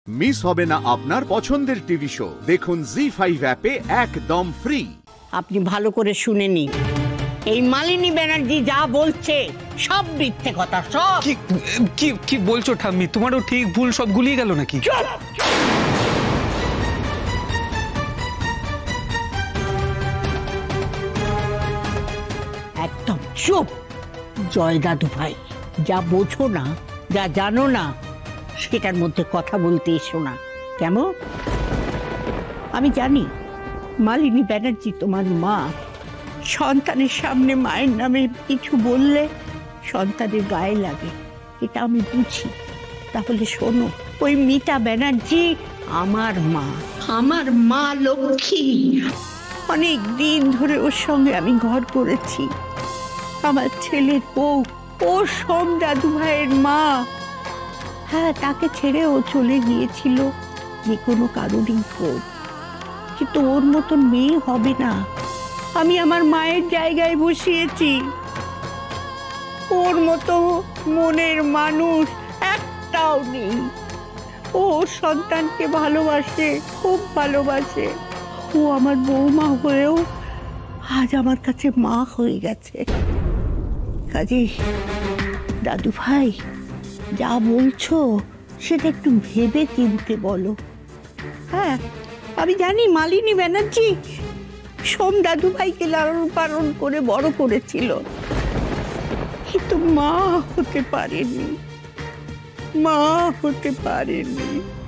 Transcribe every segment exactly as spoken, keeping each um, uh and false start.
Miss হবে না আপনার পছন্দের টিভি শো। দেখুন জি ফাইভ অ্যাপে একদম ফ্রি। আপনি ভালো করে শুনে নিন, এই মালিনী ব্যানার্জি যা বলছে সব মিথ্যে কথা। সব কি কি কি বলছো ঠাম্মি? তোমারও ঠিক ভুল সব গুলিয়ে গেল নাকি? একদম চুপ। জয় দাদু ভাই, যা বোঝো না, যা জানো না, সেটার মধ্যে কথা বলতে এসো না, কেমন? আমি জানি মালিনী ব্যানার্জি তোমার মা। সন্তানের সামনে মায়ের নামে কিছু বললে সন্তানের গায়ে লাগে, এটা আমি বুঝি। তাহলে শোনো, ওই মিতা ব্যানার্জি আমার মা, আমার মা লক্ষ্মী। অনেক দিন ধরে ওর সঙ্গে আমি ঘর করেছি। আমার ছেলের বউ ও সোম দাদু ভাইয়ের মা। হ্যাঁ, তাকে ছেড়ে ও চলে গিয়েছিল যে কোনো কারণেই হোক, কিন্তু ওর মতন মেয়ে হবে না। আমি আমার মায়ের জায়গায় বসিয়েছি। ওর মতো মনের মানুষ একটাও নেই। ও ওর সন্তানকে ভালোবাসে, খুব ভালোবাসে। ও আমার বৌমা হয়েও আজ আমার কাছে মা হয়ে গেছে। কাজে দাদু ভাই, যা বলছো সেটা একটু ভেবে চিনতে বলো। হ্যাঁ, আমি জানি মালিনী ব্যানার্জি সোম দাদু ভাইকে লালন পালন করে বড় করেছিল, কিন্তু মা হতে পারেনি, মা হতে পারেনি।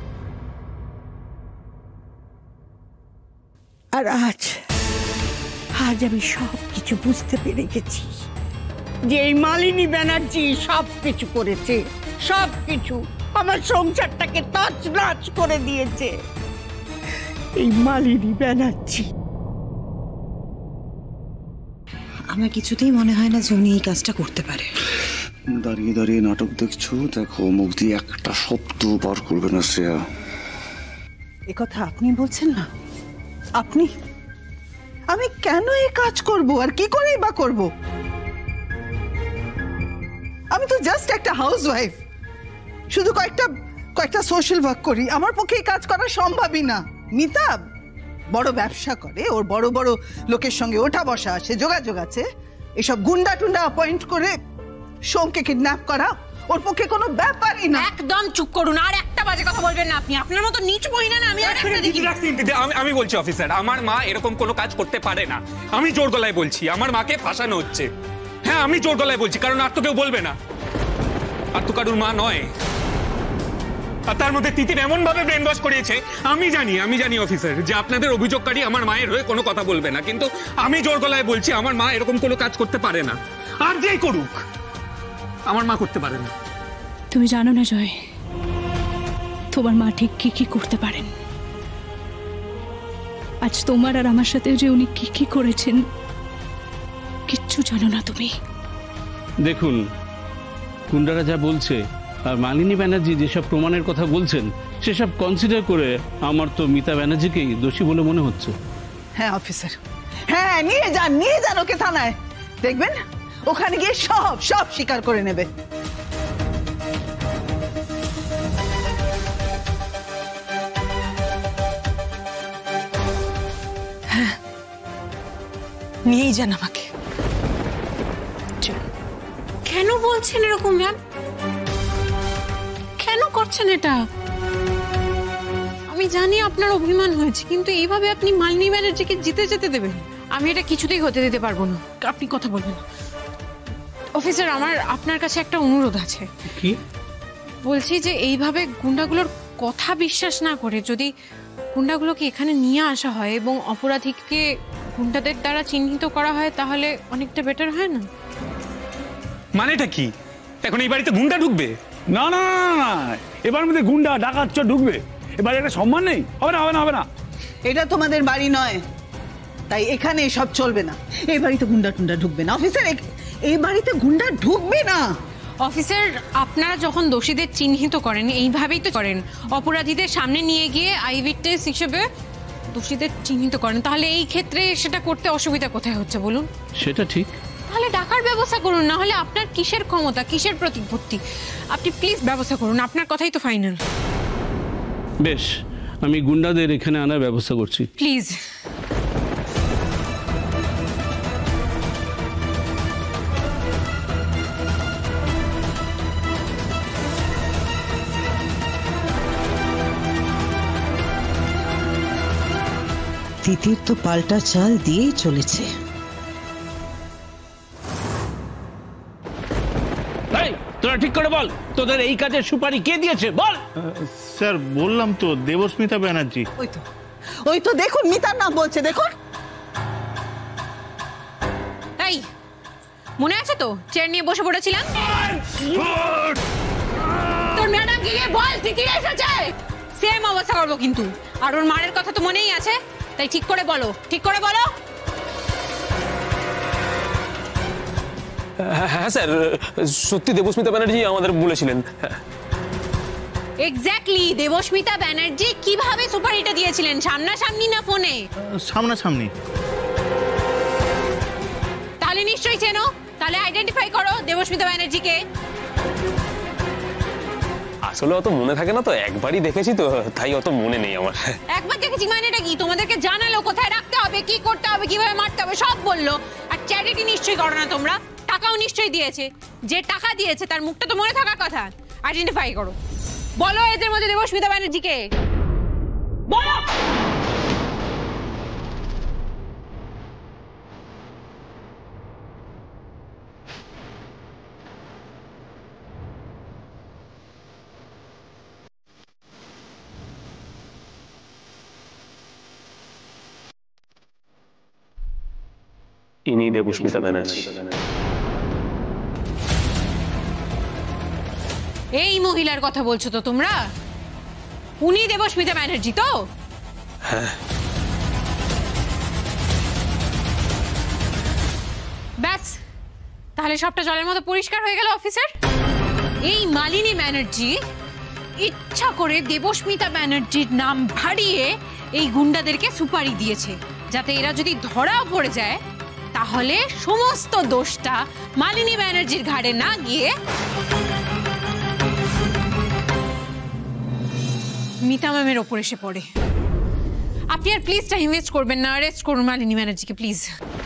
আর আজ আজ আমি সব কিছু বুঝতে পেরে গেছি যে এই মালিনী ব্যানার্জি সব কিছু করেছে, সব কিছু আমার সংসারটাকে তছনছ করে দিয়েছে। এই মালিনী ব্যানার্জি। আমার কিছুতেই মনে হয় না যে উনি এই কাজটা করতে পারে। দাঁড়িয়ে দাঁড়িয়ে নাটক দেখছো, দেখো মুখ দিয়ে একটা শব্দ বার করবে না শ্রেয়া। এ কথা আপনি বলছেন না? আপনি? আমি কেন এই কাজ করব আর কি করেই বা করব? আমি তো জাস্ট একটা হাউসওয়াইফ, শুধু কয়েকটা কয়েকটা সোশ্যাল ওয়ার্ক করি। আমার পক্ষে এই কাজ করা সম্ভবই না। মিতা বড় ব্যবসা করে, ওর বড় বড় লোকের সঙ্গে ওঠা বসা আছে, যোগাযোগ আছে। এসব গুন্ডা টুন্ডা অ্যাপয়েন্ট করে সোমকে কিডন্যাপ করা ওর পক্ষে কোনো ব্যাপারই না। একদম চুপ করুন, আর একটা বাজে কথা বলবেন না আপনি। আপনার মতো নিচ মহিলা না আমি আর একটা দেখি। আমি আমি বলছি অফিসার, আমার মা এরকম কোনো কাজ করতে পারে না। আমি জোর গলায় বলছি আমার মাকে ফাঁসানো হচ্ছে। হ্যাঁ, আমি জোর গলায় বলছি, কারণ আর তো কেউ বলবে না। আর তো কারুর মা নয়। আর তার মধ্যে তিতির এমন ভাবে ব্রেন ওয়াশ করিয়েছে। আমি জানি আমি জানি অফিসার যে আপনাদের অভিযোগকারী আমার মায়ের হয়ে কোনো কথা বলবে না, কিন্তু আমি জোর গলায় বলছি আমার মা এরকম কোনো কাজ করতে পারে না। আর যেই করুক, আমার মা করতে পারে না। তুমি জানো না জয়, তোমার মা ঠিক কি কি করতে পারেন। আজ তোমার আর আমার সাথে যে উনি কি কি করেছেন কিচ্ছু জানো না তুমি। দেখুন, গুন্ডারা যা বলছে আর মালিনী ব্যানার্জি যেসব প্রমাণের কথা বলছেন সেসব কনসিডার করে আমার তো মিতা ব্যানার্জিকেই দোষী বলে মনে হচ্ছে। হ্যাঁ অফিসার, হ্যাঁ নিয়ে যান, নিয়ে যান ওকে থানায়। দেখবেন ওখানে গিয়ে সব সব স্বীকার করে নেবে। হ্যাঁ, নিয়েই যান আমাকে। কেন বলছেন এরকম ম্যাম? কেন করছেন এটা? আমি জানি আপনার অভিমান হয়েছে, কিন্তু এইভাবে আপনি মালিনী ব্যানার্জিকে জিতে যেতে দেবেন? আমি এটা কিছুতেই হতে দিতে পারবো না। আপনি কথা বলবেন। অফিসার, আমার আপনার কাছে একটা অনুরোধ আছে। কি? বলছি যে এইভাবে গুন্ডাগুলোর কথা বিশ্বাস না করে যদি গুন্ডাগুলোকে এখানে নিয়ে আসা হয় এবং অপরাধীকে গুন্ডাদের দ্বারা চিহ্নিত করা হয়, তাহলে অনেকটা বেটার হয় না? মানেটা কি? এখন এই বাড়িতে গুন্ডা ঢুকবে? না না না, এবার মধ্যে গুন্ডা ডাকাত চোর ঢুকবে। এবার একটা সম্মান নেই, হবে না হবে না হবে না। এটা তোমাদের বাড়ি নয়, তাই এখানে এসব চলবে না। এই বাড়িতে গুন্ডা টুন্ডা ঢুকবে না অফিসার, এই বাড়িতে গুন্ডা ঢুকবে না। অফিসার, আপনারা যখন দোষীদের চিহ্নিত করেন এইভাবেই তো করেন, অপরাধীদের সামনে নিয়ে গিয়ে আই উইটনেস হিসেবে দোষীদের চিহ্নিত করেন। তাহলে এই ক্ষেত্রে সেটা করতে অসুবিধা কোথায় হচ্ছে বলুন? সেটা ঠিক। তাহলে ডাকার ব্যবস্থা করুন, না হলে আপনার কিসের ক্ষমতা, কিসের প্রতিপত্তি? আপনি প্লিজ ব্যবস্থা করুন, আপনার কথাই তো ফাইনাল। বেশ, আমি গুন্ডাদের এখানে আনার ব্যবস্থা করছি। প্লিজ। তিতির তো পাল্টা চাল দিয়েই চলেছে। তোরা ঠিক করে বল, তোদের এই কাজের সুপারি কে দিয়েছে বল। স্যার বললাম তো, দেবস্মিতা ব্যানার্জি। ওই তো ওই তো দেখুন মিতার নাম বলছে, দেখুন। এই মনে আছে তো চেয়ার নিয়ে বসে পড়েছিলাম? তোর ম্যাডাম গিয়ে বল তিতির এসেছে। সেম অবস্থা করবো কিন্তু। আর ওর মায়ের কথা তো মনেই আছে, তাই ঠিক করে বলো, ঠিক করে বলো। হ্যাঁ স্যার, সত্যি দেবস্মিতা ব্যানার্জি আমাদের বলেছিলেন। এক্স্যাক্টলি, দেবস্মিতা ব্যানার্জি কিভাবে সুপারিটা দিয়েছিলেন, সামনাসামনি না ফোনে? সামনাসামনি। তাহলে নিশ্চয়ই চেনো, তাহলে আইডেন্টিফাই করো দেবস্মিতা ব্যানার্জিকে। আসলে অত মনে থাকে না তো, একবারই দেখেছি তো, তাই অত মনে নেই আমার। একবার দেখেছি মানেটা কি? তোমাদেরকে জানালো কোথায় রাখতে হবে, কি করতে হবে, কিভাবে মারতে হবে, সব বললো। আর চ্যারিটি নিশ্চয়ই করো না তোমরা, টাকাও নিশ্চয়ই দিয়েছে। যে টাকা দিয়েছে তার মুখটা তো মনে থাকার কথা। আইডেন্টিফাই করো, বলো এদের মধ্যে দেবস্মিতা ব্যানার্জিকে বলো। ইনি দেবস্মিতা ব্যানার্জি। এই মহিলার কথা বলছো তো তোমরা? উনি দেবস্মিতা ব্যানার্জি তো? হ্যাঁ। ব্যাস, তাহলে সবটা জলের মতো পরিষ্কার হয়ে গেল অফিসার। এই মালিনী ব্যানার্জি ইচ্ছা করে দেবস্মিতা ব্যানার্জির নাম ভাড়িয়ে এই গুন্ডাদেরকে সুপারি দিয়েছে, যাতে এরা যদি ধরাও পড়ে যায় তাহলে সমস্ত দোষটা মালিনী ব্যানার্জির ঘাড়ে না গিয়ে মিতা ম্যামের ওপর এসে পড়ে। আপনি আর প্লিজ টাইম ওয়েস্ট করবেন না, অ্যারেস্ট করুন মালিনী ব্যানার্জিকে প্লিজ।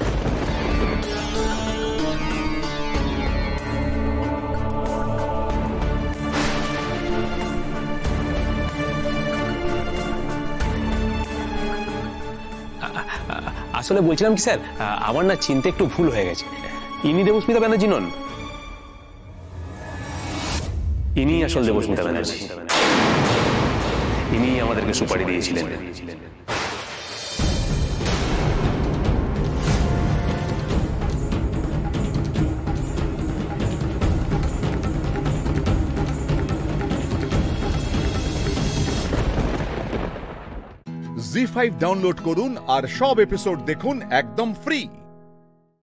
আসলে বলছিলাম কি স্যার, আমার না চিনতে একটু ভুল হয়ে গেছে। ইনি দেবস্মিতা ব্যানার্জি নন, ইনি আসল দেবস্মিতা ব্যানার্জি। ইনি আমাদেরকে সুপারি দিয়েছিলেন। জি ফাইভ ডাউনলোড করুন আর সব এপিসোড দেখুন একদম ফ্রি।